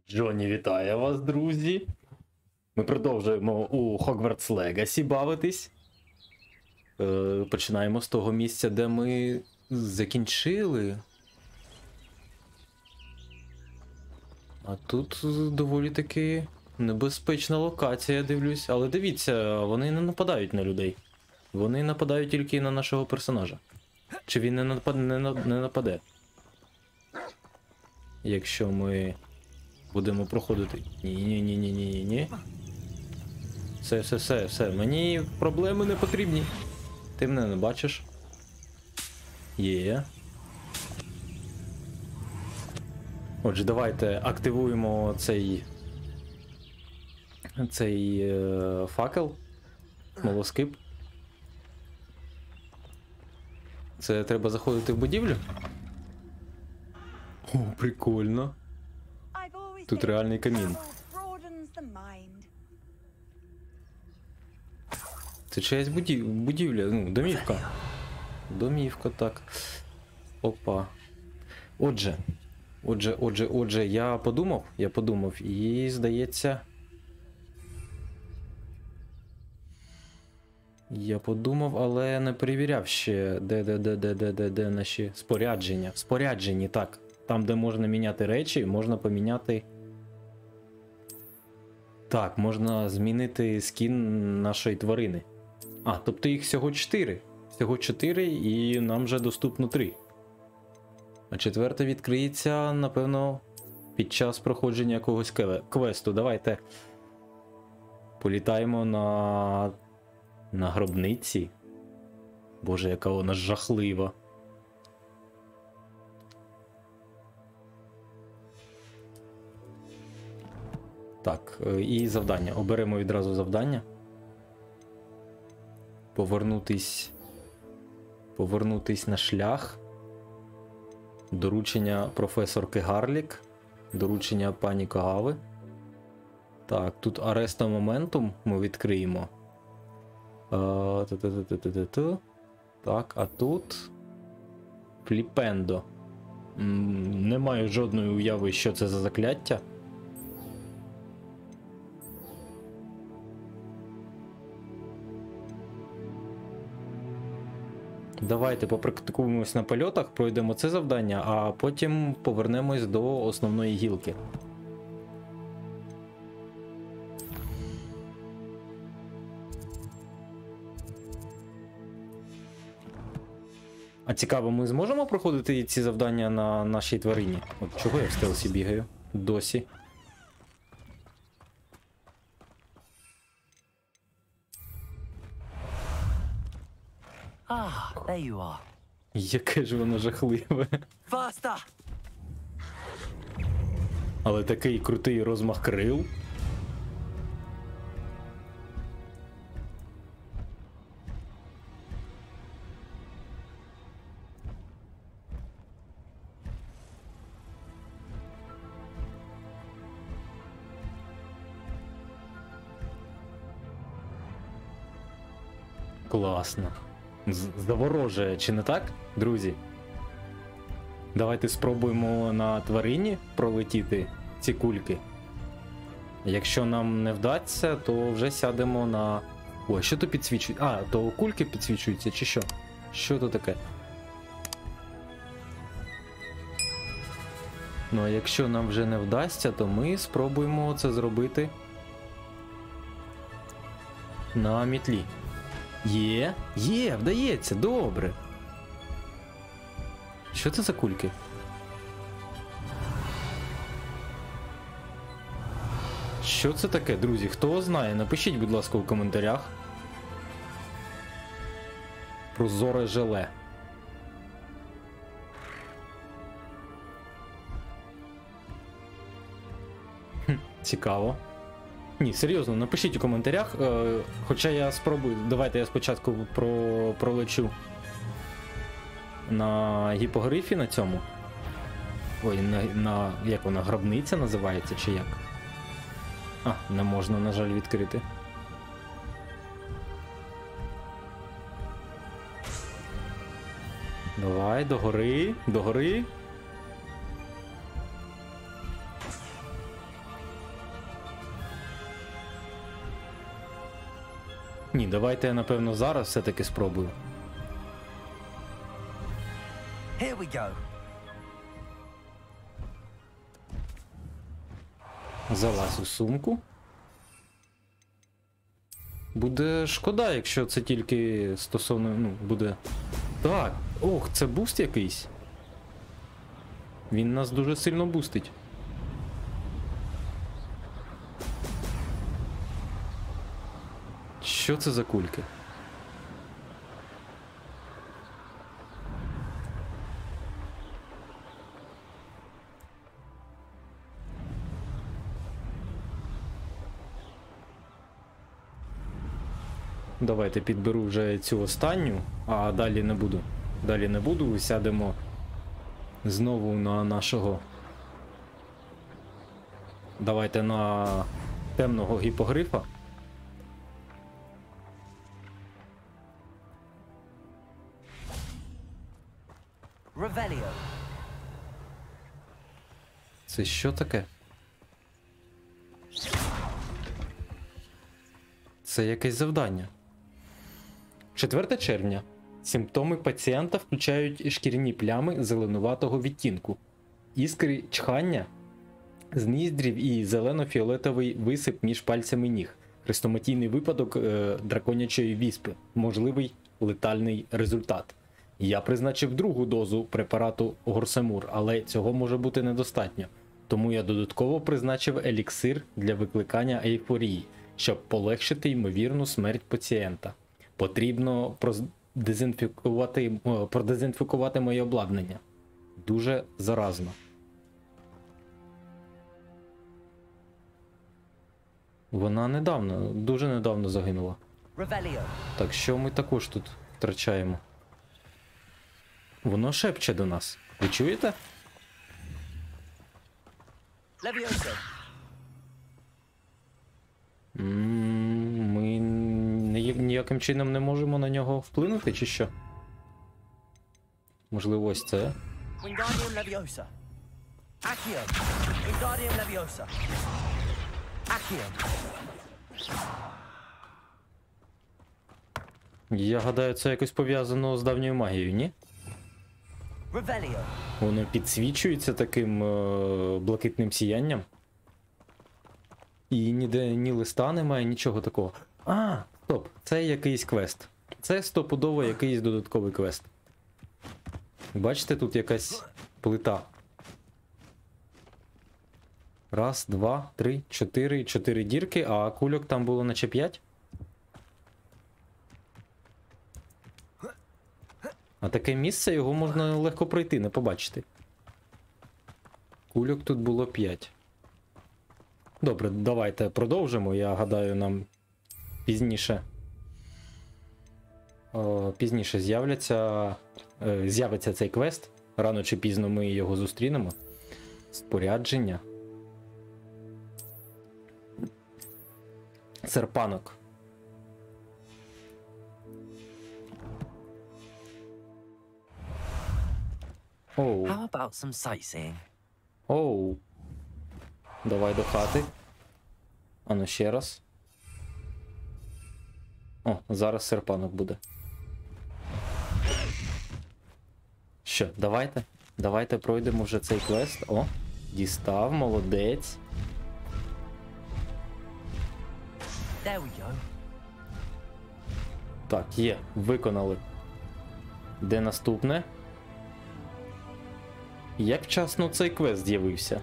Джонні вітає вас, друзі. Ми продовжуємо у Hogwarts Legacy бавитись. Починаємо з того місця, де ми закінчили. А тут доволі таки небезпечна локація, я дивлюсь. Але дивіться, вони не нападають на людей. Вони нападають тільки на нашого персонажа. Чи він не нападе? Якщо ми будемо проходити. Ні. Все. Мені проблеми не потрібні. Ти мене не бачиш. Є. Отже, давайте активуємо цей факел. Смолоскип. Це треба заходити в будівлю? О, прикольно. Тут реальний камін. Це чиясь будівля, ну, домівка. Домівка, так. Опа. Отже, я подумав, і здається... Я подумав, але не перевіряв ще, де наші спорядження. Споряджені, так. Там, де можна міняти речі, можна поміняти... Так, можна змінити скін нашої тварини. А, тобто їх всього 4. Всього 4 і нам вже доступно 3. А четверта відкриється, напевно, під час проходження якогось квесту. Давайте політаємо на гробниці. Боже, яка вона жахлива. Так, і завдання. Оберемо відразу завдання. Повернутись на шлях. Доручення професорки Гарлік. Доручення пані Кагави. Так, тут Ареста Моментум ми відкриємо. Так, а тут Фліпендо. Не маю жодної уяви, що це за закляття. Давайте попрактикуємось на польотах, пройдемо це завдання, а потім повернемось до основної гілки. А цікаво, ми зможемо проходити ці завдання на нашій тварині? От чого я в стелсі бігаю? Досі. There you are. Яке ж воно жахливе. Faster! Але такий крутий розмах крил. Класно. Заворожує, чи не так, друзі? Давайте спробуємо на тварині пролетіти ці кульки. Якщо нам не вдасться, то вже сядемо на... Ой, що то підсвічує? А, то кульки підсвічуються, чи що? Що то таке? Ну, а якщо нам вже не вдасться, то ми спробуємо це зробити на мітлі. Є, вдається, добре. Що це за кульки? Що це таке, друзі? Хто знає, напишіть, будь ласка, у коментарях. Прозоре желе. Цікаво. Ні, серйозно, напишіть у коментарях, хоча я спробую, давайте я спочатку пролечу на гіпогрифі на цьому. Ой, як вона, гробниця називається, чи як? А, не можна, на жаль, відкрити. Давай, догори, догори. Ні, давайте я, напевно, зараз все-таки спробую. Here we go. Залазь у сумку. Буде шкода, якщо це тільки стосовно, ну, буде... Так, ох, це буст якийсь. Він нас дуже сильно бустить. Що це за кульки? Давайте підберу вже цю останню, а далі не буду. Далі не буду, сядемо знову на нашого. Давайте на темного гіпогрифа. Revelio. Це що таке? Це якесь завдання. 4 червня. Симптоми пацієнта включають шкіряні плями зеленуватого відтінку, іскри чхання з ніздрів і зелено-фіолетовий висип між пальцями ніг, хрестоматійний випадок драконячої віспи, можливий летальний результат. Я призначив другу дозу препарату Горсемур, але цього може бути недостатньо, тому я додатково призначив еліксир для викликання ейфорії, щоб полегшити ймовірну смерть пацієнта. Потрібно продезінфікувати моє обладнання. Дуже заразно. Вона недавно, дуже недавно загинула. Revelio. Так що ми також тут втрачаємо? Воно шепче до нас. Ви чуєте? Levioso. Ми ніяким чином не можемо на нього вплинути, чи що? Можливо, ось це. Wingardium Leviosa. Accio. Wingardium Leviosa. Accio. Я гадаю, це якось пов'язано з давньою магією, ні? Revelio. Воно підсвічується таким блакитним сіянням. І ніде ні листа немає, нічого такого. А, стоп, це якийсь квест. Це стопудово якийсь додатковий квест. Бачите, тут якась плита. Раз, два, три, чотири. 4 дірки, а кульок там було наче 5. А таке місце, його можна легко пройти, не побачити. Кульок тут було 5. Добре, давайте продовжимо. Я гадаю, нам пізніше з'явиться цей квест. Рано чи пізно ми його зустрінемо. Спорядження. Серпанок. Оу. How about some sightseeing? Оу. Давай до хати. Ану ще раз. О, зараз серпанок буде. Що, давайте? Давайте пройдемо вже цей квест. О, дістав, молодець. There we go. Так, є, виконали. Де наступне? Як вчасно цей квест з'явився?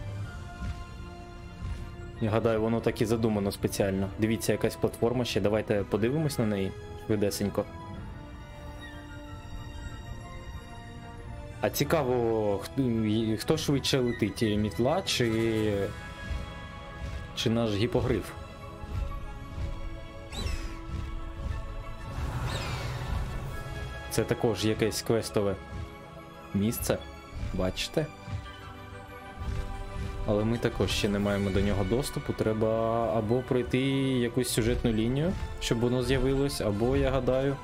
Я гадаю, воно так і задумано спеціально. Дивіться, якась платформа ще. Давайте подивимось на неї швидесенько. А цікаво, хто швидше летить? Мітла чи наш гіпогриф? Це також якесь квестове місце. Бачите? Але ми також ще не маємо до нього доступу. Треба або пройти якусь сюжетну лінію, щоб воно з'явилось, або, я гадаю,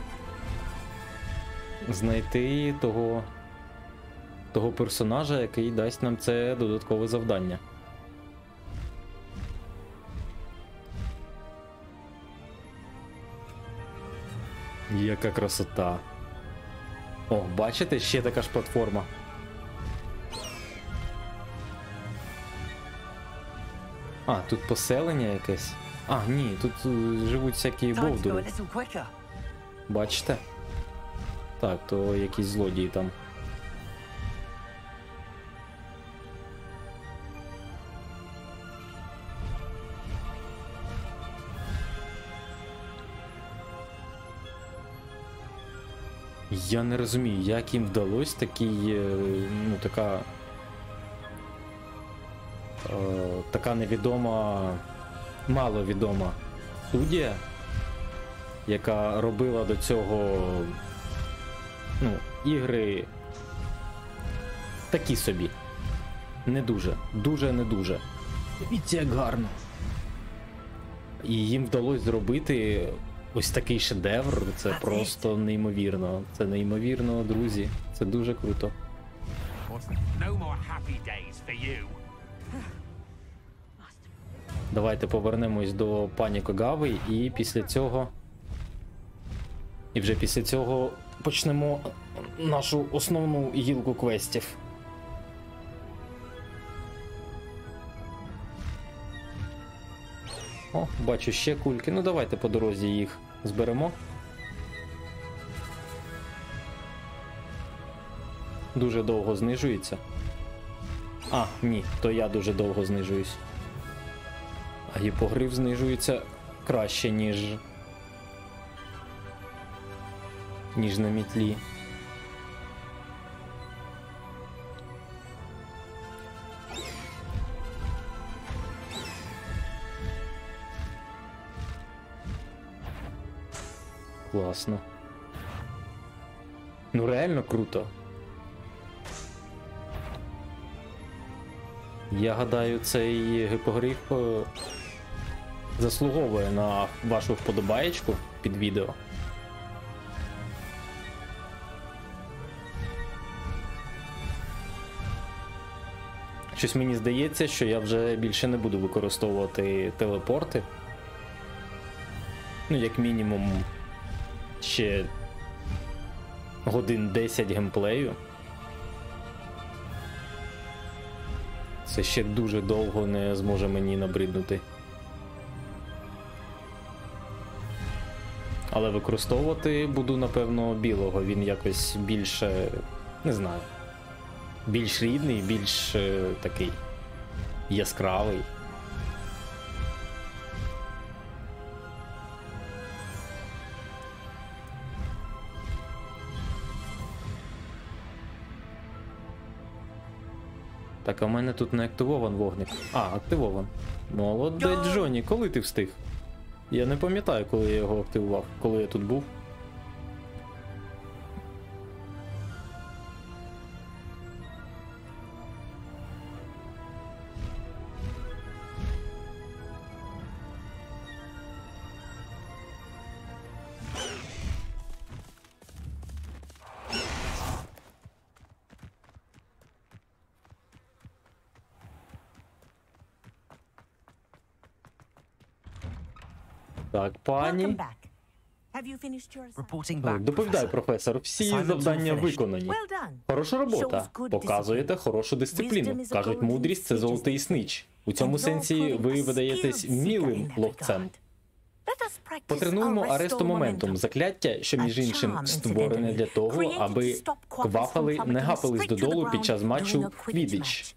знайти того персонажа, який дасть нам це додаткове завдання. яка красота. О, бачите, ще така ж платформа. А, тут поселення якесь. А, ні, тут живуть всякі Time to go a бовдури. little quicker. Бачите? Так, то якісь злодії там. Я не розумію, як їм вдалося така невідома, маловідома студія, яка робила до цього, ігри такі собі. Не дуже. Дуже не дуже. Дивіться, як гарно. І їм вдалося зробити ось такий шедевр. Це просто неймовірно. Це неймовірно, друзі. Це дуже круто. No more happy days for you. Давайте повернемось до пані Когави і після цього... І вже після цього почнемо нашу основну гілку квестів. О, бачу ще кульки. Ну давайте по дорозі їх зберемо. Дуже довго знижується. А, ні, то я дуже довго знижуюсь. А гіпогриф знижується краще, ніж на мітлі. Класно. Ну реально круто. Я гадаю, цей гіпогриф заслуговує на вашу вподобаєчку під відео. Щось мені здається, що я вже більше не буду використовувати телепорти. Ну, як мінімум, ще годин 10 геймплею. Це ще дуже довго не зможе мені набриднути. Але використовувати буду, напевно, білого. Він якось більше, не знаю, більш рідний, більш такий яскравий. Так, а в мене тут не активован вогник. А, активован. Молодець, Джоні, коли ти встиг? Я не пам'ятаю, коли я його активував, коли я тут був. Так, пані. Welcome back. Have you finished your assignment? Reporting back, Доповідай, Professor. професор, всі Assignments all завдання finished. виконані. Well done. Хороша робота. Shows good Показуєте discipline. хорошу дисципліну. Wisdom is a Кажуть, golden мудрість – це золотий fidget снич. У цьому And you're сенсі proving ви a видаєтесь skilled seeker вмілим in that ловцем. regard. Let us practice Потренуємо Arresto аресту моментум, Momentum. закляття, що між A іншим charm, створене для того, created to аби stop quaffles квафали from не plummeting гапались straight to the додолу під ground час during матчу a Quidditch Квіддіч.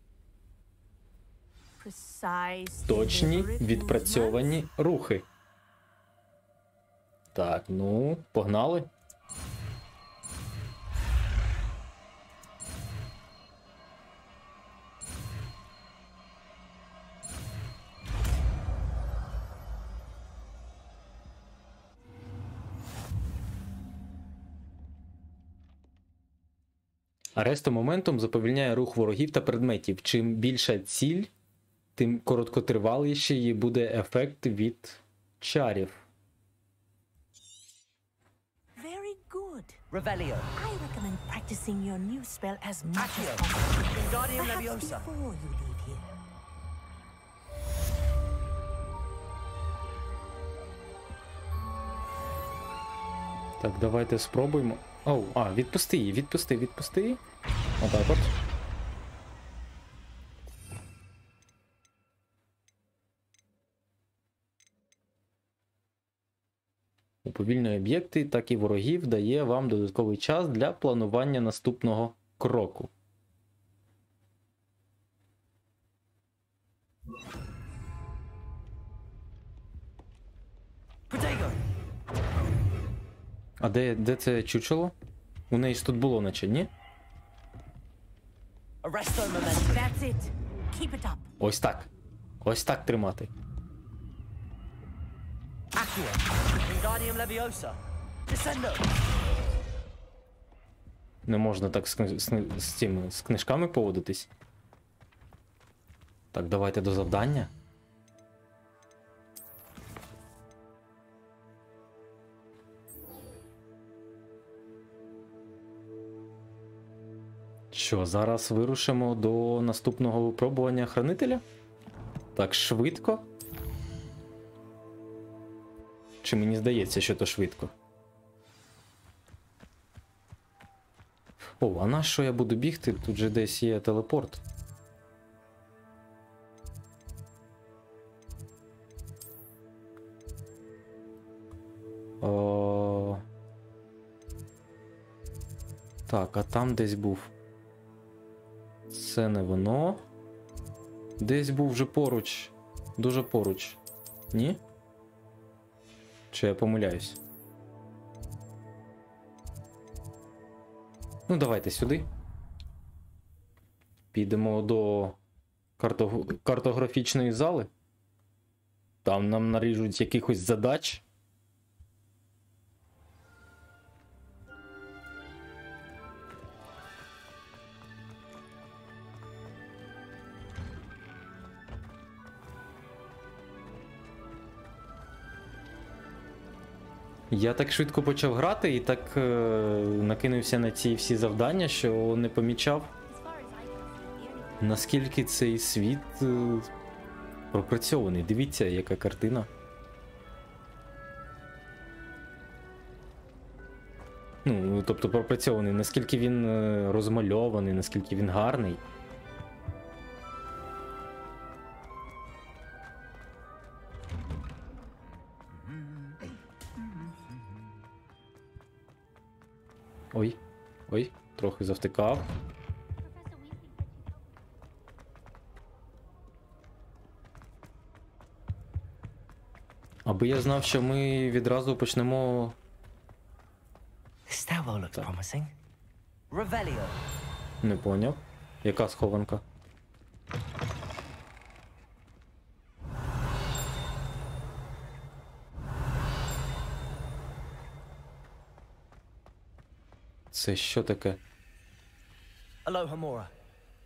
match. Precise, Точні, deliberate відпрацьовані рухи. Так, ну, погнали. Аресто моментом заповільняє рух ворогів та предметів. Чим більша ціль, тим короткотриваліший буде ефект від чарів. Very good. Revelio. I recommend practicing your new spell as much as Accio. possible. Wingardium Perhaps Leviosa. before you leave here. Так, давайте спробуємо. Оу, відпусти її, відпусти її. Отак от. Уповільнює об'єкти, так і ворогів, дає вам додатковий час для планування наступного кроку. Protego! А де це чучело? У неї ж тут було, наче, ні? Arresto momentum. That's it. Keep it up. Ось так. Ось так тримати. Accio! Wingardium Leviosa! Descendo! Не можна так з книжками поводитись. Так, давайте до завдання. Що, зараз вирушимо до наступного випробування хранителя? Так швидко? Чи мені здається, що то швидко? О, а на що я буду бігти? Тут же десь є телепорт. Так, а там десь був. Це не воно. Десь був вже поруч. Дуже поруч. Ні? Чи я помиляюсь? Ну, давайте сюди. Підемо до картографічної зали. Там нам наріжуть якихось задач. Я так швидко почав грати і так накинувся на ці всі завдання, що не помічав, наскільки цей світ пропрацьований. Дивіться, яка картина. Ну, тобто пропрацьований, наскільки він розмальований, наскільки він гарний. Ой, трохи завтикав. Аби я знав, що ми відразу почнемо. This stairwell looks promising. Revelio! Не поняв. Яка схованка? Це що таке? Alohomora!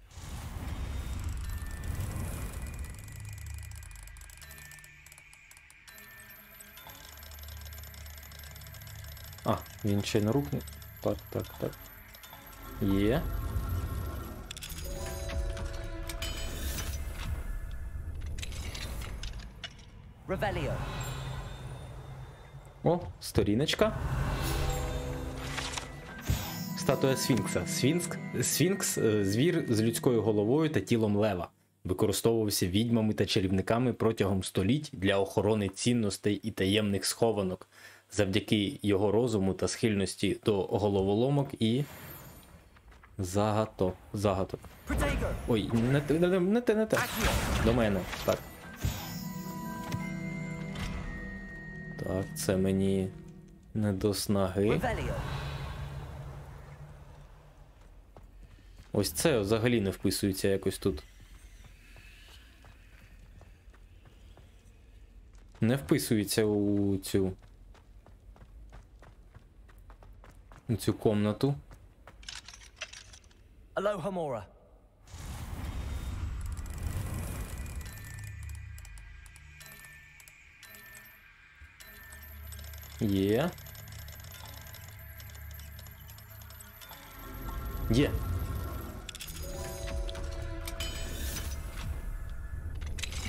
А, він ще на рук не... Так. Є. Revelio! О, сторіночка. Статуя Сфінкса. Сфінкс – звір з людською головою та тілом лева. Використовувався відьмами та чарівниками протягом століть для охорони цінностей і таємних схованок. Завдяки його розуму та схильності до головоломок і загадок. Protego! Ой, не те. Accio! До мене. Так. Так, це мені не до снаги. Revelio! Ось це взагалі не вписується якось тут. Не вписується у цю комнату. Alohomora! Є. Є.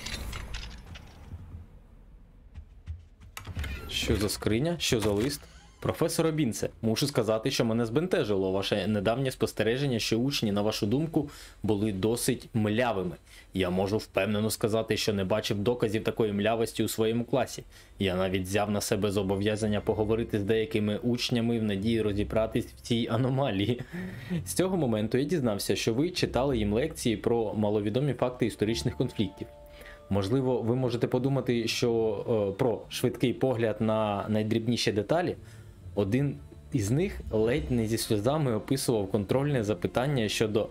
Що за скриня? Що за лист? Професоре Бінце, мушу сказати, що мене збентежило ваше недавнє спостереження, що учні, на вашу думку, були досить млявими. Я можу впевнено сказати, що не бачив доказів такої млявості у своєму класі. Я навіть взяв на себе зобов'язання поговорити з деякими учнями в надії розібратись в цій аномалії. З цього моменту я дізнався, що ви читали їм лекції про маловідомі факти історичних конфліктів. Можливо, ви можете подумати, що про швидкий погляд на найдрібніші деталі. Один із них ледь не зі сльозами описував контрольне запитання щодо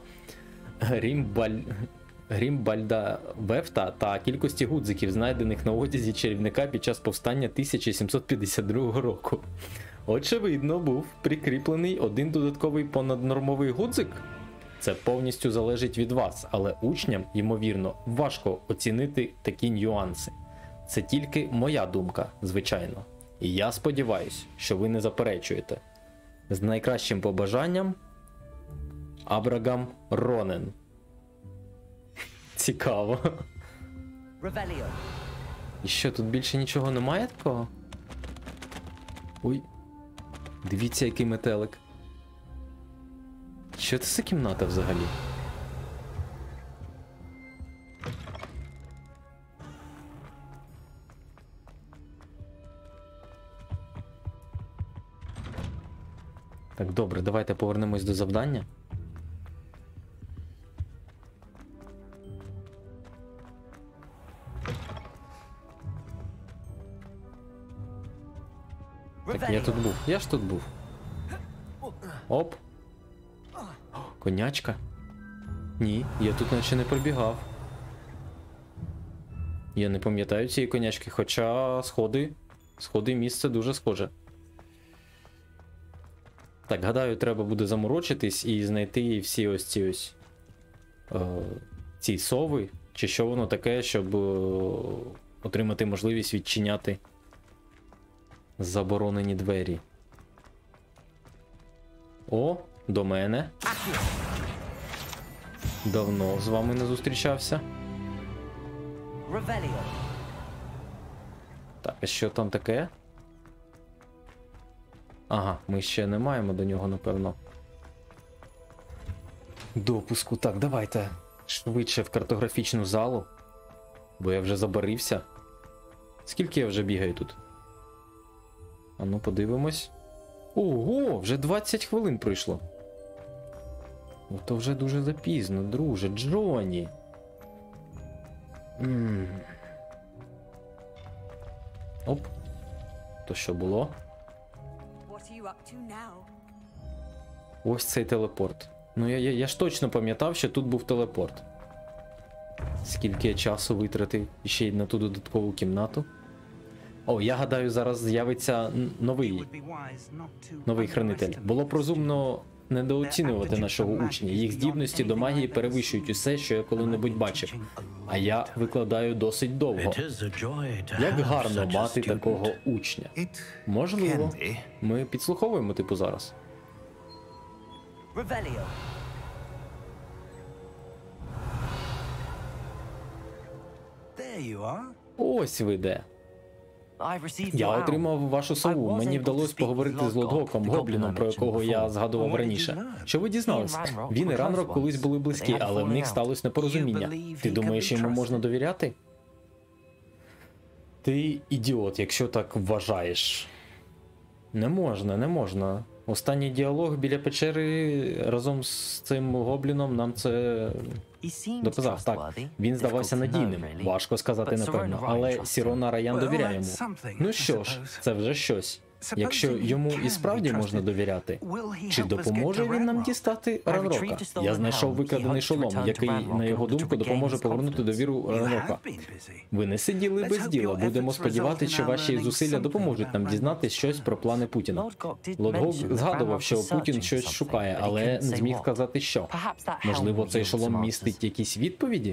Грімбальда Вефта та кількості гудзиків, знайдених на одязі чарівника під час повстання 1752 року. Очевидно, був прикріплений один додатковий понаднормовий гудзик. Це повністю залежить від вас, але учням, ймовірно, важко оцінити такі нюанси. Це тільки моя думка, звичайно. І я сподіваюся, що ви не заперечуєте. З найкращим побажанням, Абрагам Ронен. Цікаво. Revelio. І що, тут більше нічого немає такого? Ой. Дивіться, який метелик. Що це за кімната взагалі? Так, добре, давайте повернемось до завдання. Так, я тут був. Я ж тут був. Оп. Конячка? Ні, я тут наче не пробігав. Я не пам'ятаю цієї конячки, хоча сходи місце дуже схоже. Так, гадаю, треба буде заморочитись і знайти всі ось ці сови, чи що воно таке, щоб отримати можливість відчиняти заборонені двері. О, до мене. Давно з вами не зустрічався. Revelio. Так, а що там таке? Ага, ми ще не маємо до нього, напевно, допуску. Так, давайте швидше в картографічну залу, бо я вже забарився. Скільки я вже бігаю тут? А ну, подивимось. Ого, вже 20 хвилин пройшло. То вже дуже запізно, друже, Джоні. Оп. То що було? What are you up to now? Ось цей телепорт. Ну я ж точно пам'ятав, що тут був телепорт. Скільки я часу витратив ще й на ту додаткову кімнату. О, я гадаю, зараз з'явиться новий хранитель. Було б розумно недооцінювати нашого учня. Їх здібності до магії перевищують усе, що я коли-небудь бачив. А я викладаю досить довго. Як гарно мати такого учня. Можливо. Ми підслуховуємо, типу, зараз. Revelio. Ось ви де. I've received Я your owl. отримав вашу сову. Мені вдалося поговорити з Лодгоком, гобліном, про якого я згадував раніше. Що ви дізнались? Він і Ранрок колись були близькі, але в них сталося непорозуміння. Ти думаєш, йому можна довіряти? Ти ідіот, якщо так вважаєш. Не можна, не можна. Останній діалог біля печери разом з цим гобліном нам це доказав. Так, він здавався надійним. Важко сказати напевно, але Сірона Раян довіряє йому. Ну що ж, це вже щось. Якщо йому і справді можна довіряти, чи допоможе він нам дістати Ранрока? Я знайшов викрадений шолом, який, на його думку, допоможе повернути довіру Ранрока. Ви не сиділи без діла. Будемо сподіватися, що ваші зусилля допоможуть нам дізнатися щось про плани Путіна. Лодгок згадував, що Путін щось шукає, але не зміг сказати що. Можливо, цей шолом містить якісь відповіді?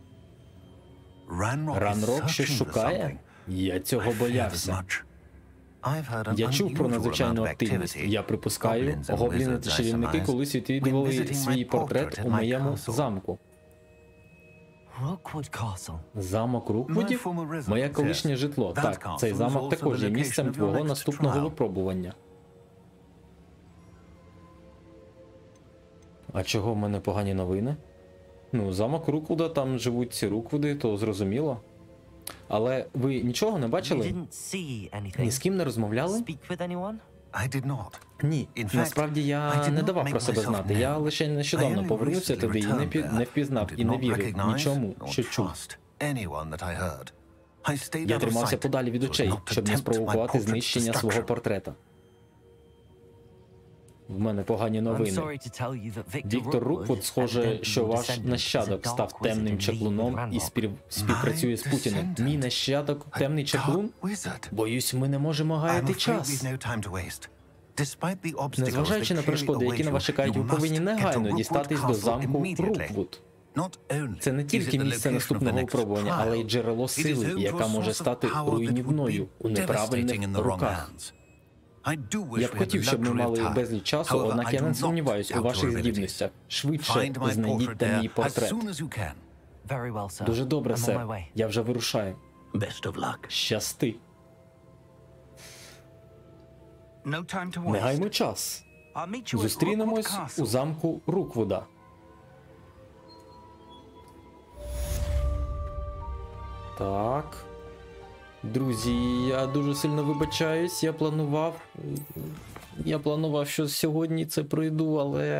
Ранрок щось шукає? Я цього боявся. Я чув про надзвичайну активність. Я припускаю, гобліни та чарівники колись відвідували свій портрет у моєму замку. Rookwood Castle. Замок Руквудів? Моє колишнє житло. Так, цей замок також є місцем твого наступного випробування. А чого в мене погані новини? Ну, замок Руквуда, там живуть ці Руквуди, то зрозуміло. Але ви нічого не You бачили? didn't see Ні anything? з ким не розмовляли? Speak with anyone? I did not. Ні, In fact, насправді I я did не not давав make про себе myself знати. Я known. лише I нещодавно only повернувся recently туди і returned there не впізнав and і did не not вірив recognize нічому, nor що чув. trust anyone that I heard. I stayed Я out of тримався sight подалі від so as очей, not to щоб не tempt my спровокувати portrait's знищення свого destruction. портрета. В мене погані I'm новини. sorry to tell you that Victor Віктор Руквуд, Rookwood, схоже, evidently що your ваш descendant, нащадок is a став dark темним wizard in league with чаклуном і Ranrock. співпрацює з Путіним. descendant? Мій нащадок A темний чаклун? dark wizard. Боюсь, ми не можемо I'm гаяти afraid час. we've no time to waste. Despite the obstacles Незважаючи на that перешкоди, clearly які на await вас you, чекають, ви you повинні must get to негайно Rookwood дістатись до Castle замку immediately. Руквуд. Not only Це не is тільки it the місце location of the наступного next випробування, але й trial, джерело it is сили, home to яка a може source of стати power that would руйнівною be у devastating неправильних in the wrong руках. hands. I do wish Я б we had хотів, the щоб ми luxury of мали time. безліч часу, However, однак I я do не not сумніваюсь у doubt ваших your abilities. здібностях. Швидше Find my знайдіть portrait мій there as портрет. soon as you can. Very well, sir. Дуже добре, I'm on my сер. way. Я вже вирушаю. Best of luck. Щасти. No time to Не waste. гаймо час. I'll meet you at Rookwood Зустрінемось Castle. у замку Руквуда. Так. Друзі, я дуже сильно вибачаюсь. Я планував, що сьогодні це пройду,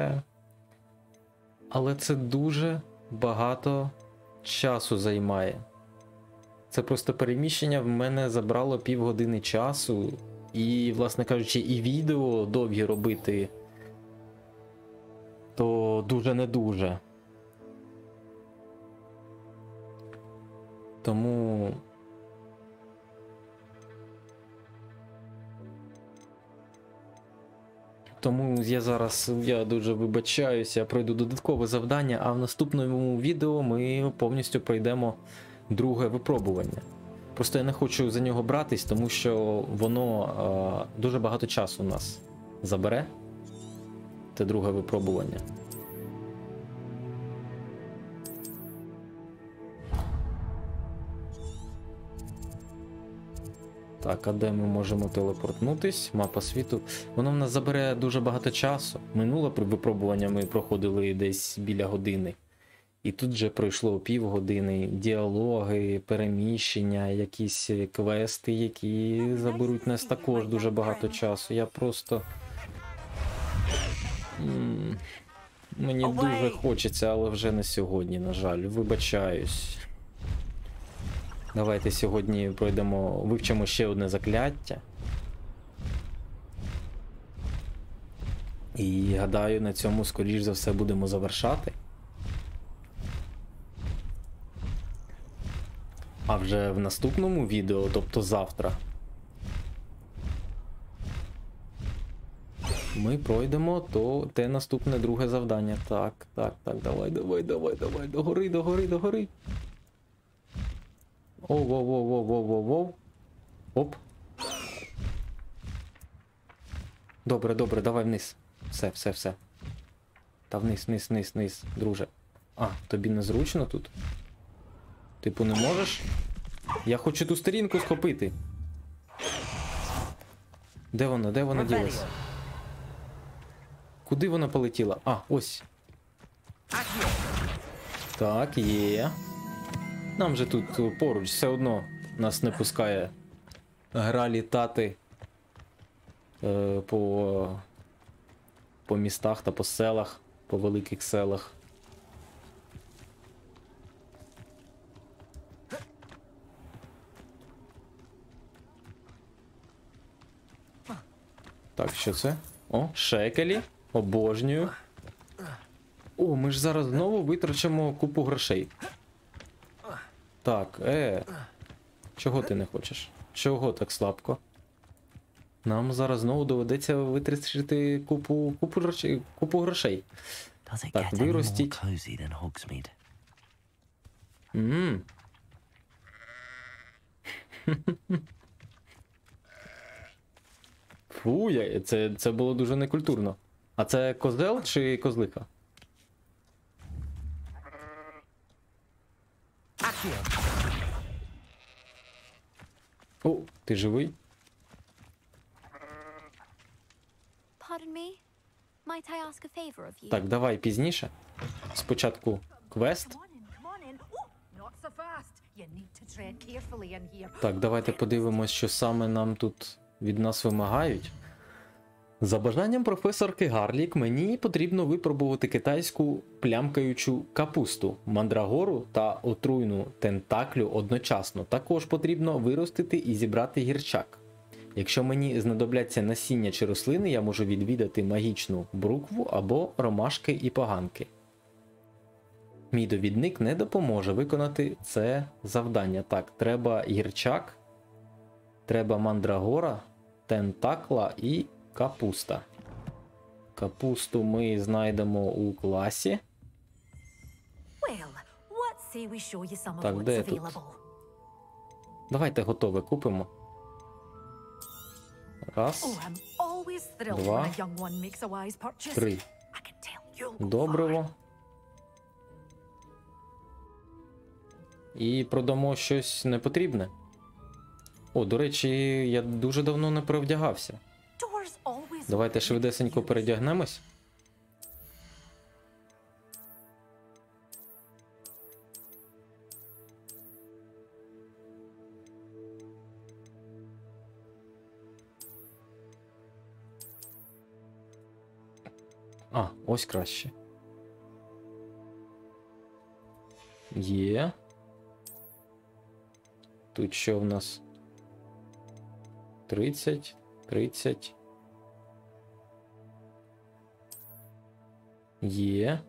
але це дуже багато часу займає. Це просто переміщення в мене забрало півгодини часу. І, власне кажучи, і відео довгі робити, то дуже не дуже. Тому я дуже вибачаюся, пройду додаткове завдання, а в наступному відео ми повністю пройдемо друге випробування. Просто я не хочу за нього братись, тому що воно дуже багато часу у нас забере. Це друге випробування. Так, а де ми можемо телепортнутись? Мапа світу. Воно в нас забере дуже багато часу. Минуле випробування ми проходили десь біля години. І тут вже пройшло півгодини. Діалоги, переміщення, якісь квести, які заберуть нас також дуже багато часу. Я просто... Мені дуже хочеться, але вже не сьогодні, на жаль. Вибачаюсь. Давайте сьогодні вивчимо ще одне закляття. І гадаю, на цьому, скоріш за все, будемо завершати. А вже в наступному відео, тобто завтра, ми пройдемо те наступне друге завдання. Так, давай, догори. Воу. Оп. Добре, давай вниз. Все. Та вниз, друже. А, тобі незручно тут? Типу не можеш? Я хочу ту сторінку схопити. Де вона ділася? Куди вона полетіла? А, ось. Так, є. Нам же тут поруч все одно нас не пускає гра літати по містах та по селах, по великих селах. Так, що це? О, шекелі. Обожнюю. О, ми ж зараз знову витрачимо купу грошей. Так, чого ти не хочеш? Чого так слабко? Нам зараз знову доведеться витрачити купу грошей. Does it Так, get any more виростіть. cozy than Hogsmeade? Фу, це було дуже некультурно. А це козел чи козлика? О, ти живий? Pardon me? Might I ask a favor of you? Так, давай пізніше. Спочатку квест. Come on in. Oh, not so fast. You need to tread carefully in here. Так, давайте подивимось, що саме нам тут від нас вимагають. За бажанням професорки Гарлік, мені потрібно випробувати китайську плямкаючу капусту, мандрагору та отруйну тентаклю одночасно. Також потрібно виростити і зібрати гірчак. Якщо мені знадобляться насіння чи рослини, я можу відвідати магічну брукву або ромашки і поганки. Мій довідник не допоможе виконати це завдання. Так, треба гірчак, треба мандрагора, тентакла і капуста. Капусту ми знайдемо у класі. Well, what say we show you some of Так, what's де тут? available? Давайте готове купимо. Раз, Oh, I'm always thrilled Два. when a young one makes a wise purchase. три. I can tell you'll go Добриво. far. І продамо щось непотрібне. О, до речі, я дуже давно не перевдягався. Doors always Давайте open швидесенько for you. передягнемось. А, ось краще. Є. Тут що в нас? 30, 30. Є.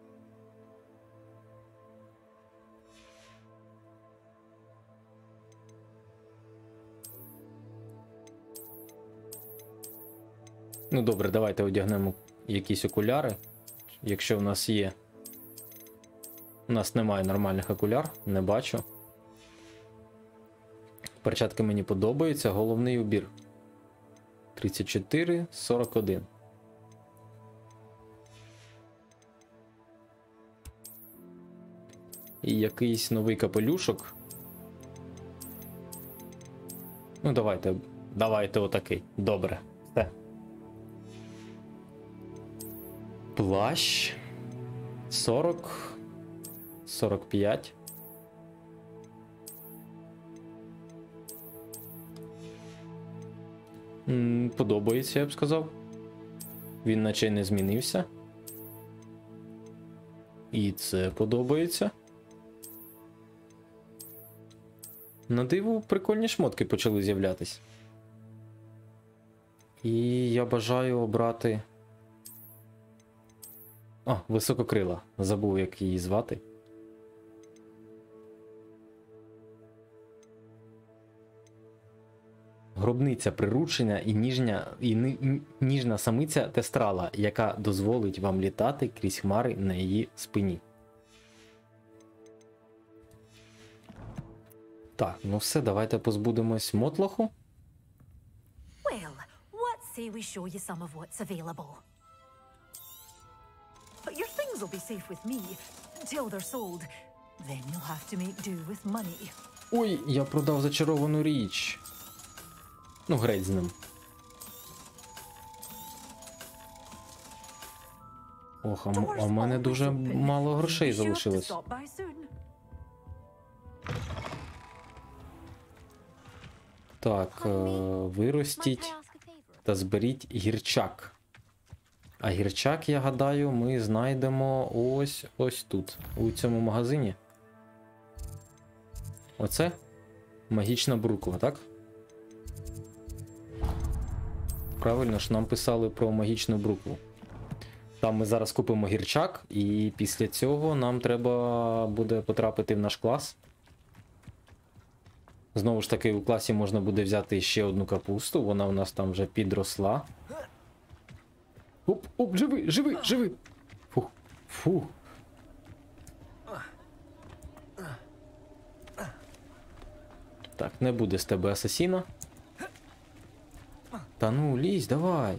Ну добре, давайте одягнемо якісь окуляри, якщо в нас є. У нас немає нормальних окуляр, не бачу. Перчатки мені подобаються, головний убір. 34, 41. І якийсь новий капелюшок. Ну давайте отакий. Добре. Все. Плащ. 40. 45. Подобається, я б сказав. Він наче не змінився. І це подобається. На диво прикольні шмотки почали з'являтись. І я бажаю обрати... А, висококрила. Забув, як її звати. Гробниця приручення і ніжна самиця Тестрала, яка дозволить вам літати крізь хмари на її спині. Так, ну все, давайте позбудемось мотлоху. Well, what say we show you some of what's available? But your things will be safe with me until they're sold. Then you'll have to make do with money. Ой, я продав зачаровану річ. Ну, греть з ним. Ох, а в мене дуже мало грошей залишилось. Так, виростіть Might I ask a favor? та зберіть гірчак. А гірчак, я гадаю, ми знайдемо ось тут, у цьому магазині. Оце магічна бруква, так? Правильно ж, нам писали про магічну брукву. Там ми зараз купимо гірчак, і після цього нам треба буде потрапити в наш клас. Знову ж таки, у класі можна буде взяти ще одну капусту, вона у нас там вже підросла. Оп, живи! Фух. Так, не буде з тебе асасіна. Та ну, лізь, давай.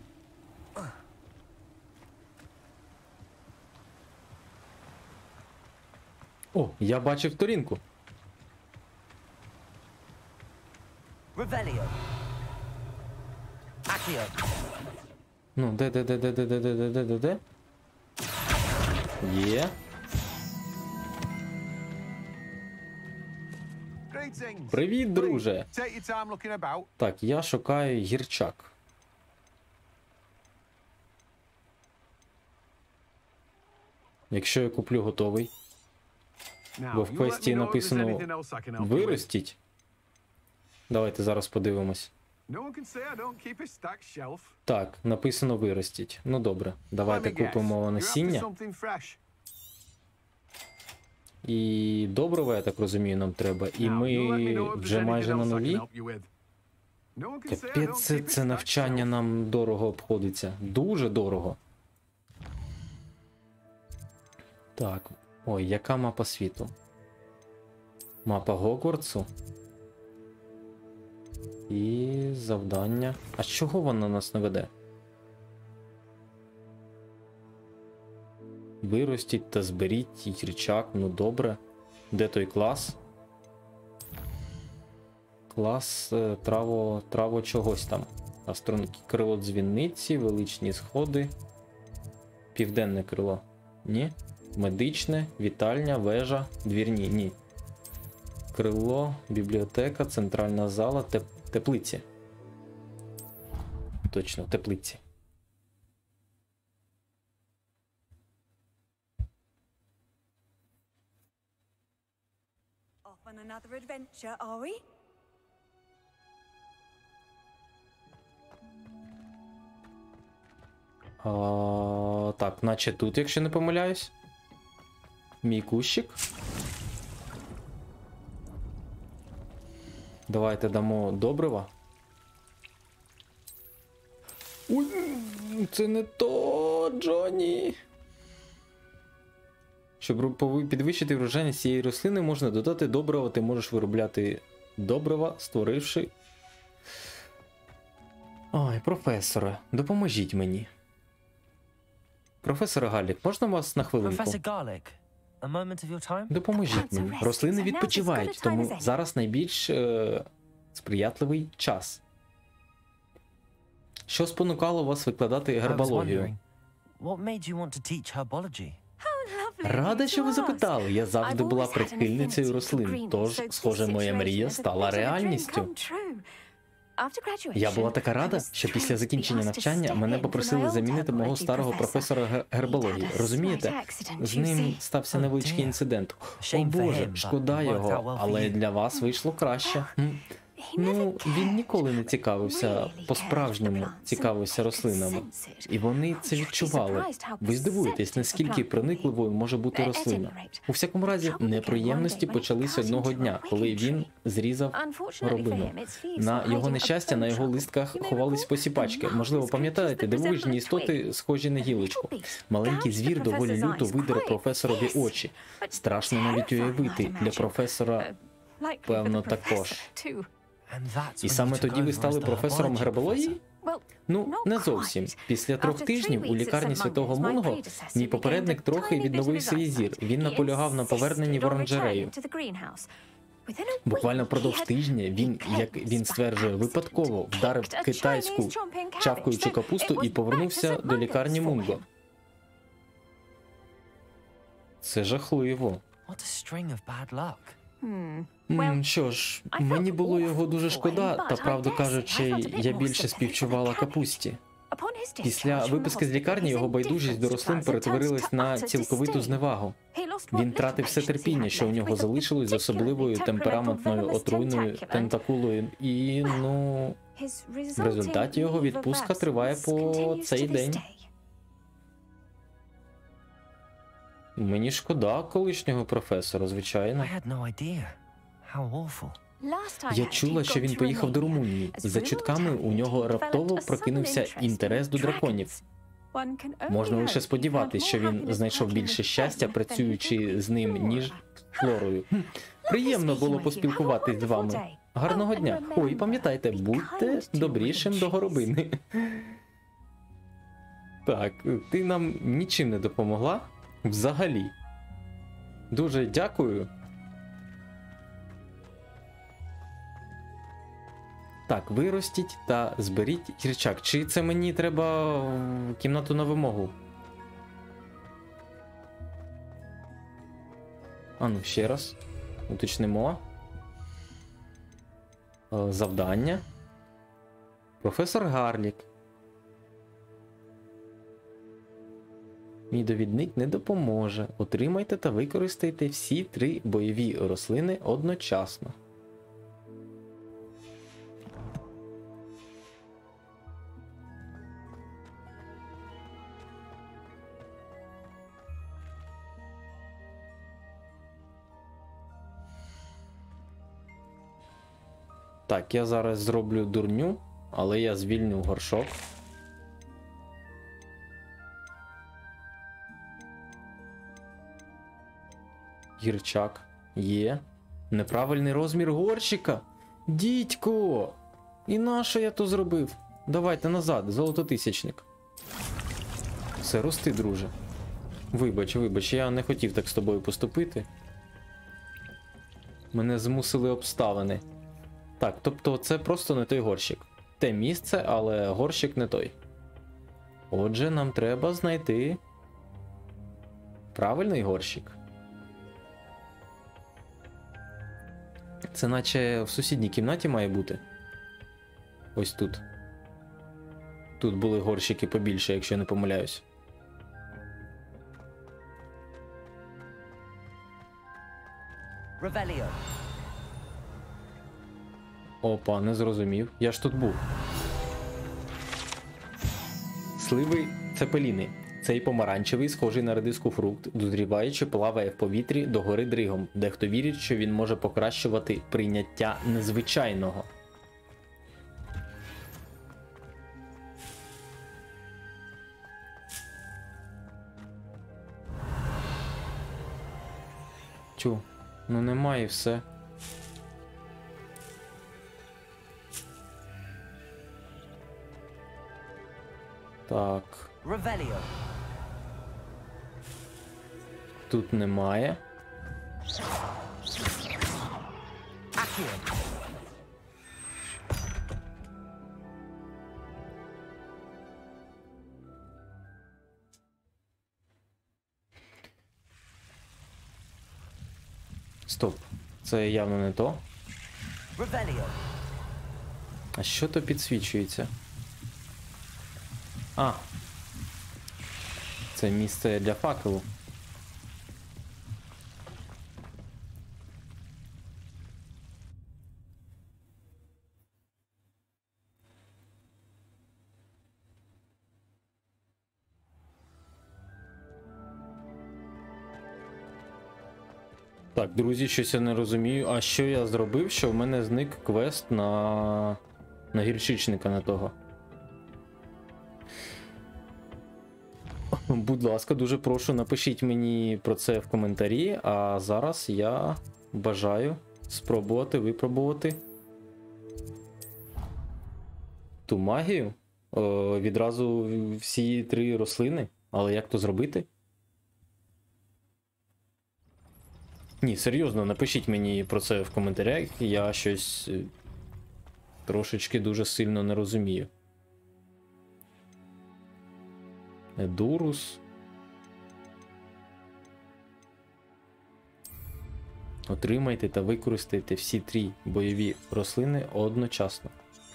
О, я бачив торінку. Revelio. Accio. Ну, де? Є. Greetings. Привіт, друже. Take your time looking about. Так, я шукаю гірчак. Якщо я куплю готовий, Now, бо в you let квесті me know if there's написано anything else I can help you with. виростіть. Давайте зараз подивимось. No one can say I don't keep a stacked shelf. Так, написано виростіть. Ну добре, давайте Let me guess. купимо You're after насіння. something fresh. І добрива, я так розумію, нам треба. І Now, you let me ми know if there's вже anything майже на else I can нулі. help you with. No one can say I don't Капець, keep a це stacked навчання shelf. нам дорого обходиться. Дуже дорого. Так. Ой, яка мапа світу? Мапа Гогвартсу. І завдання. А з чого вона нас не веде? Виростіть та зберіть гірчак, ну добре. Де той клас? Клас траво чогось там. Астрономічне крило дзвіниці, величні сходи. Південне крило. Ні. Медичне, вітальня, вежа, двірні. Ні. Крило, бібліотека, центральна зала, теплиці. Точно, теплиці. Off on another adventure, are we? Так, наче тут, якщо не помиляюсь. Мій кущик. Давайте дамо добрива. Ой, це не то, Джонні. Щоб підвищити врожайність цієї рослини, можна додати добрива. Ти можеш виробляти добрива, створивши... Ой, професоре, допоможіть мені. Професор Галлік, можна вас на хвилинку? Professor Garlic, a moment of your time? Допоможіть мені. Рослини відпочивають, тому зараз найбільш сприятливий час. Що спонукало вас викладати I was гербологію? wondering, what made you want to teach herbology? Рада, що ви запитали. Я завжди була прихильницею рослин, тож, схоже, моя мрія стала реальністю. Я була така рада, що після закінчення навчання мене попросили замінити мого старого професора гербології. Розумієте? З ним стався невеличкий інцидент. О боже, шкода його, але для вас вийшло краще. Ну, він ніколи не цікавився, по-справжньому цікавився рослинами. І вони це відчували. Ви здивуєтесь, наскільки проникливою може бути рослина. У всякому разі, неприємності почалися одного дня, коли він зрізав горобину. На його нещастя, на його листках ховались посіпачки. Можливо, пам'ятаєте, дивовижні істоти, схожі на гілочку. Маленький звір доволі люто видер професорові очі. Страшно навіть уявити, для професора, певно, також. And that's І when саме you took тоді ви over стали as the професором herbology гербології? Ну, не зовсім. Після 3 тижнів у лікарні Святого Мунго мій попередник трохи відновив свій зір. Він наполягав на поверненні в оранжерею. Буквально впродовж тижня він, як він стверджує, випадково вдарив китайську чавкаючу капусту і повернувся до лікарні Мунго. Це жахливо. What a string of bad luck. Що ж, мені було його дуже шкода, та правду кажучи, я більше співчувала капусті. Після виписки з лікарні його байдужість до рослин перетворилась на цілковиту зневагу. Він тратив все терпіння, що у нього залишилось з особливою темпераментною отруйною тентакулою, і, ну, в результаті його відпустка триває по цей день. Мені шкода колишнього професора, звичайно. I had no idea. How awful. Я чула, що він поїхав до Румунії, і за чутками у нього раптово прокинувся інтерес до драконів. Можна лише сподіватись, що він знайшов більше щастя, працюючи з ним, ніж Флорою. Приємно було поспілкуватись з вами. Гарного дня. Ой, пам'ятайте, будьте добрішим до горобини. Так, ти нам нічим не допомогла? Взагалі. Дуже дякую. Так, виростіть та зберіть гірчак. Чи це мені треба кімнату на вимогу? А ну, ще раз. Уточнимо. Завдання. Професор Гарлік. Мій довідник не допоможе. Отримайте та використайте всі 3 бойові рослини одночасно. Так, я зараз зроблю дурню, але я звільню горшок. Гірчак. Є. Неправильний розмір горщика. Дідько! І нащо я то зробив? Давайте назад, золототисячник. Все, рости, друже. Вибач, я не хотів так з тобою поступити. Мене змусили обставини. Так, тобто це просто не той горщик. Те місце, але горщик не той. Отже, нам треба знайти правильний горщик. Це наче в сусідній кімнаті має бути. Ось тут. Тут були горщики побільше, якщо я не помиляюсь. Revelio. Опа, не зрозумів. Я ж тут був. Сливи цепеліни. Цей помаранчевий, схожий на редиску фрукт, дозріваючи, плаває в повітрі догори дригом. Дехто вірить, що він може покращувати прийняття незвичайного. Тю, ну немає і все. Так. Revelio. Тут немає. Accio. Стоп. Це явно не то. Revelio. А що то підсвічується? А. Це місце для факелу. Так, друзі, щось я не розумію. А що я зробив, що в мене зник квест на гірчичника на того? Будь ласка, дуже прошу, напишіть мені про це в коментарі, а зараз я бажаю спробувати випробувати ту магію. Відразу всі 3 рослини, але як то зробити? Ні, серйозно, напишіть мені про це в коментарях, я щось трошечки дуже сильно не розумію. Едурус. Отримайте та використайте всі 3 бойові рослини одночасно.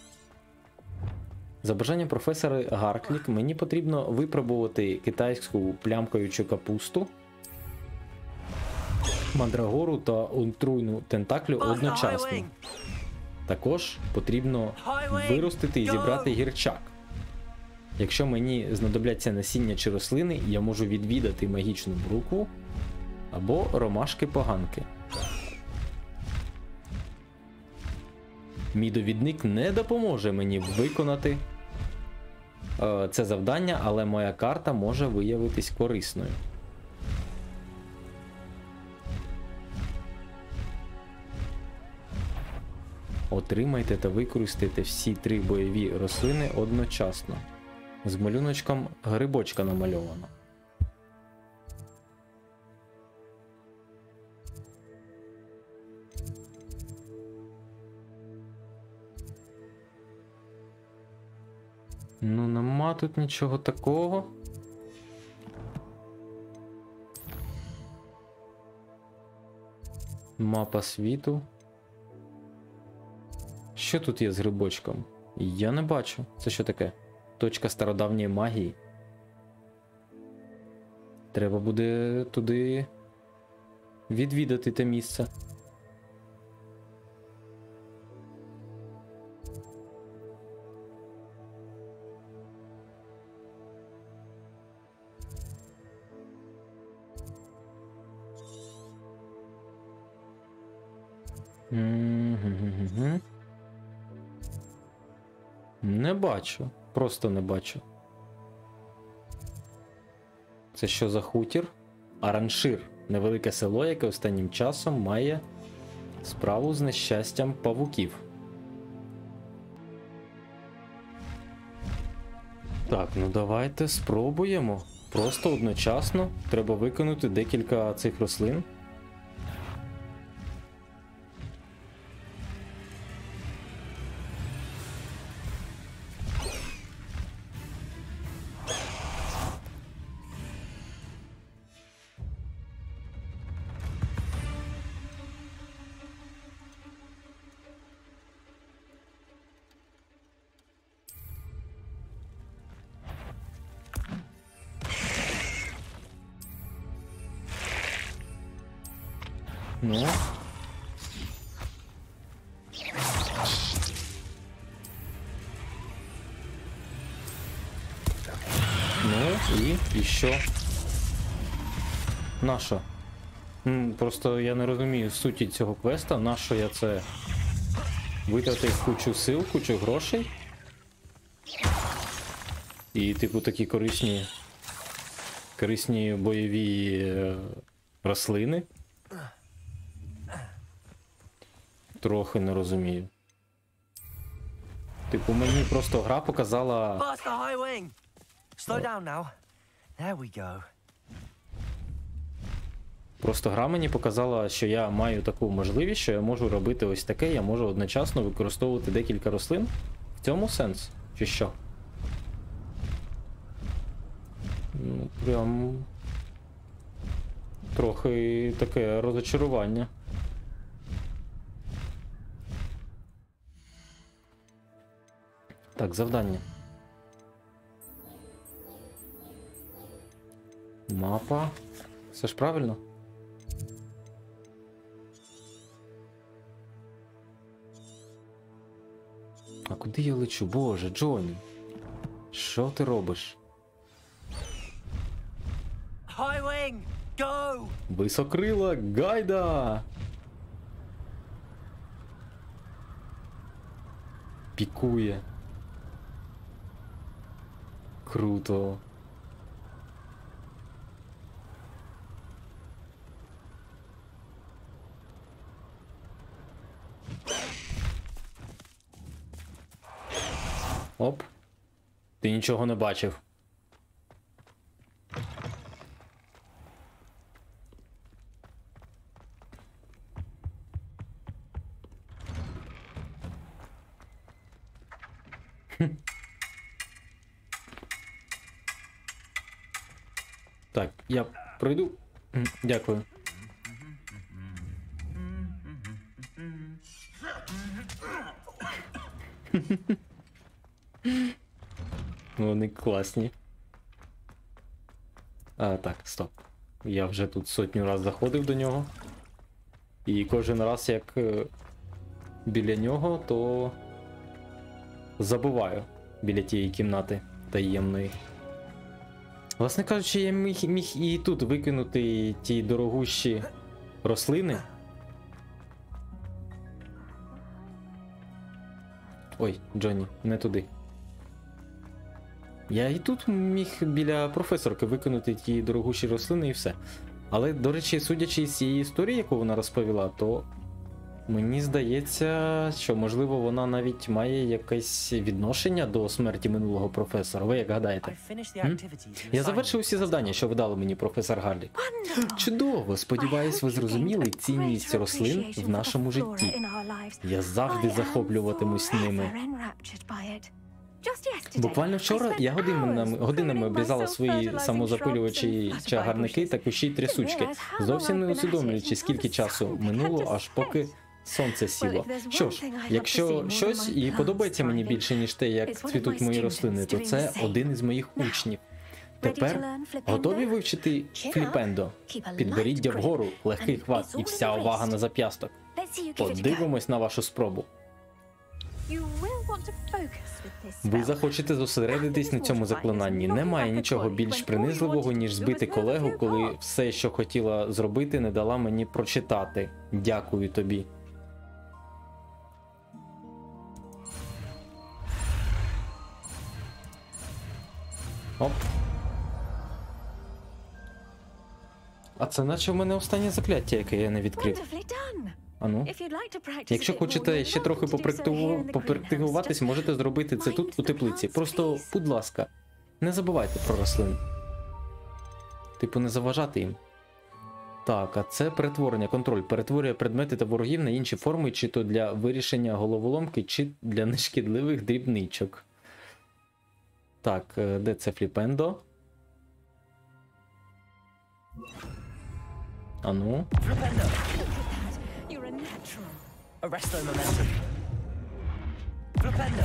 За бажанням професора Гарклік мені потрібно випробувати китайську плямкаючу капусту, мандрагору та отруйну тентаклю одночасно. Також потрібно виростити і зібрати гірчак. Якщо мені знадобляться насіння чи рослини, я можу відвідати магічну брукву або ромашки-поганки. Мій довідник не допоможе мені виконати це завдання, але моя карта може виявитись корисною. Отримайте та використайте всі 3 бойові рослини одночасно. З малюночком грибочка намальовано. Ну, нема тут нічого такого. Мапа світу. Що тут є з грибочком? Я не бачу. Це що таке? Точка стародавньої магії. Треба буде туди відвідати те місце. Не бачу. Просто не бачу. Це що за хутір? Араншир. Невелике село, яке останнім часом має справу з нещастям павуків. Так, ну давайте спробуємо. Просто одночасно треба виконати декілька цих рослин. Ну. Ну і що? Нащо? Просто я не розумію суті цього квеста. Нащо я це витратив кучу сил, кучу грошей? І типу такі корисні бойові рослини. Трохи не розумію. Типу, мені просто гра показала... Faster, high wing! Slow down now. There we go. Просто гра мені показала, що я маю таку можливість, що я можу робити ось таке, я можу одночасно використовувати декілька рослин. В цьому сенс? Чи що? Ну, прям... Трохи таке розочарування. Так, завдання. Мапа. Все ж правильно? А куди я лечу? Боже, Джоні. Що ти робиш? High wing! Go! Високрила гайда! Пікує. Круто. Оп. Ти нічого не бачив. Так, я пройду. Дякую. Вони класні. А, так, стоп. Я вже тут сотню раз заходив до нього. І кожен раз, як біля нього, то забуваю біля тієї кімнати таємної. Власне кажучи, я міг і тут викинути ті дорогущі рослини. Ой, Джонні, не туди. Я і тут міг біля професорки викинути ті дорогущі рослини і все. Але, до речі, судячи з цієї історії, яку вона розповіла, то мені здається, що, можливо, вона навіть має якесь відношення до смерті минулого професора. Ви як гадаєте? I finished the activities you Я assigned завершив me. усі завдання, що видали мені професор Гарлі. Чудово! Сподіваюсь, ви зрозуміли цінність рослин в нашому житті. Я завжди захоплюватимусь ними. Буквально вчора я годинами обрізала свої самозапилювачі чагарники та кущі й трясучки, зовсім не усвідомлюючи, скільки часу минуло, аж поки сонце сіло. Що ж, якщо щось і подобається мені більше, ніж те, як цвітуть мої рослини, то це один із моїх учнів. Тепер готові вивчити фліпендо? Підберіть вгору, легкий хват і вся увага на зап'ясток. Подивимось на вашу спробу. Ви захочете зосередитись на цьому заклинанні. Немає нічого більш принизливого, ніж збити колегу, коли все, що хотіла зробити, не дала мені прочитати. Дякую тобі. Оп. А це наче в мене останнє закляття, яке я не відкрив. Ану. Якщо хочете ще трохи попрактикуватись, можете зробити це тут, у теплиці. Просто, будь ласка, не забувайте про рослин. Типу, не заважати їм. Так, а це перетворення, контроль. Перетворює предмети та ворогів на інші форми, чи то для вирішення головоломки, чи для нешкідливих дрібничок. Так, де це фліпендо? Ану. Arresto momentum. Flipendo.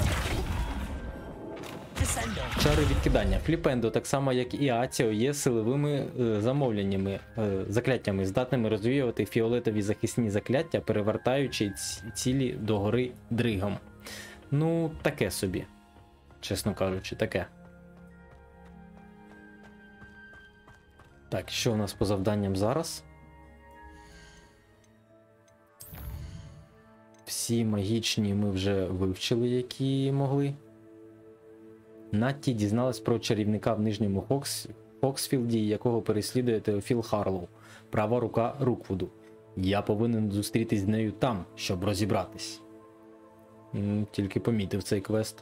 Descendo. Чари відкидання. Фліпендо, так само як і Аціо, є силовими закляттями, здатними розвіювати фіолетові захисні закляття, перевертаючи цілі догори дригом. Ну, таке собі. Чесно кажучи, таке. Так, що у нас по завданням зараз? Всі магічні ми вже вивчили, які могли. Натті дізналась про чарівника в Нижньому Фоксфілді, якого переслідує Теофіл Харлоу, права рука Руквуду. Я повинен зустрітись з нею там, щоб розібратись. Тільки помітив цей квест.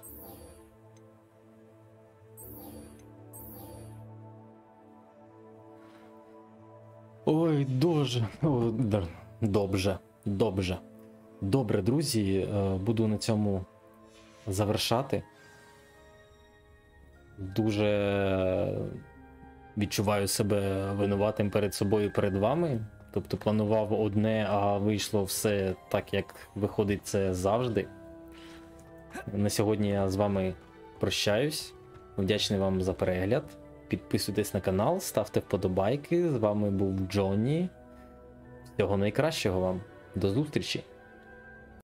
Ой, дуже. Добре. Добре, друзі, буду на цьому завершати. Дуже відчуваю себе винуватим перед собою і перед вами. Тобто планував одне, а вийшло все так, як виходить це завжди. На сьогодні я з вами прощаюсь. Вдячний вам за перегляд. Підписуйтесь на канал, ставте вподобайки. З вами був Джонні. Всього найкращого вам. До зустрічі!